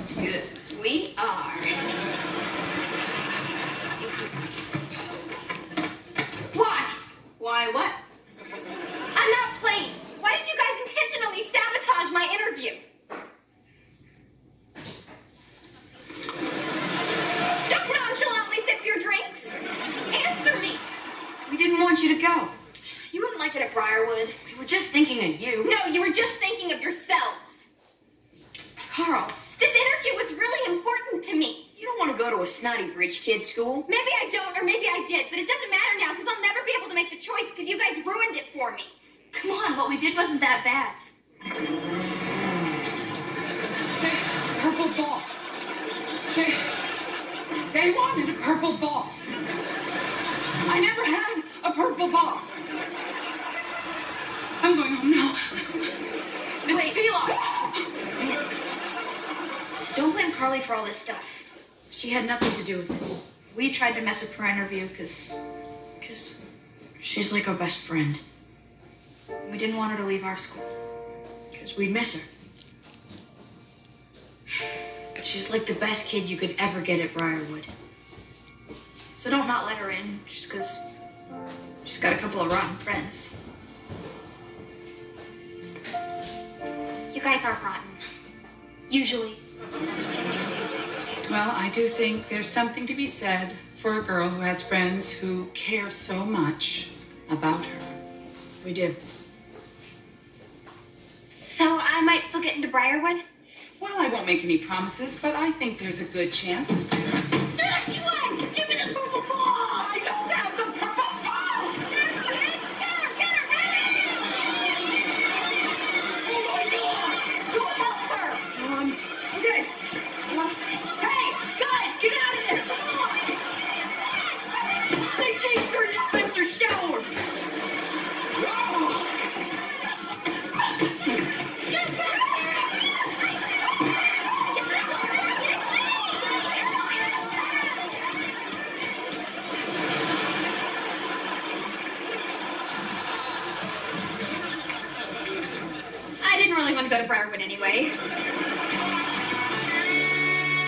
Good. We are. Why? Why what? I'm not playing. Why did you guys intentionally sabotage my interview? Don't nonchalantly sip your drinks. Answer me. We didn't want you to go. You wouldn't like it at Briarwood. We were just thinking of you. No, you were just thinking of yourselves. Carls, This interview was really important to me. you don't want to go to a snotty rich kid school. Maybe I don't, or maybe I did, but it doesn't matter now because I'll never be able to make the choice because you guys ruined it for me. Come on, what we did wasn't that bad. Hey, purple ball. Hey, they wanted a purple ball. I never had a purple ball. I'm going home now. Miss Pilot. Don't blame Carly for all this stuff. She had nothing to do with it. We tried to mess up her interview because she's like our best friend. We didn't want her to leave our school because we'd miss her. But she's like the best kid you could ever get at Briarwood. So don't not let her in just because she's got a couple of rotten friends. You guys are rotten. Usually. Well, I do think there's something to be said for a girl who has friends who care so much about her. We do. So I might still get into Briarwood? Well, I won't make any promises, but I think there's a good chance, Mr. Yes, you are! Give me the purple ball! I don't have the purple ball! Get her! Get her! Oh my God! Go help her! Okay. Hey, guys, get out of there! They chased her to Spencer's shower! I didn't really want to go to Briarwood anyway.